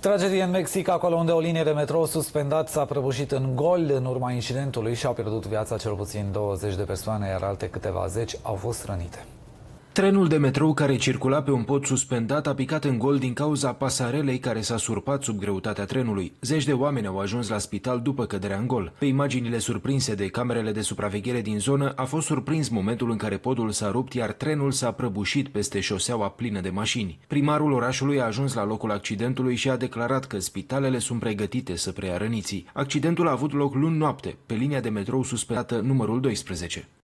Tragedie în Mexic, acolo unde o linie de metrou suspendat s-a prăbușit în gol. În urma incidentului și-au pierdut viața cel puțin 20 de persoane, iar alte câteva zeci au fost rănite. Trenul de metrou care circula pe un pod suspendat a picat în gol din cauza pasarelei care s-a surpat sub greutatea trenului. Zeci de oameni au ajuns la spital după căderea în gol. Pe imaginile surprinse de camerele de supraveghere din zonă a fost surprins momentul în care podul s-a rupt, iar trenul s-a prăbușit peste șoseaua plină de mașini. Primarul orașului a ajuns la locul accidentului și a declarat că spitalele sunt pregătite să preia răniții. Accidentul a avut loc luni noapte, pe linia de metrou suspendată numărul 12.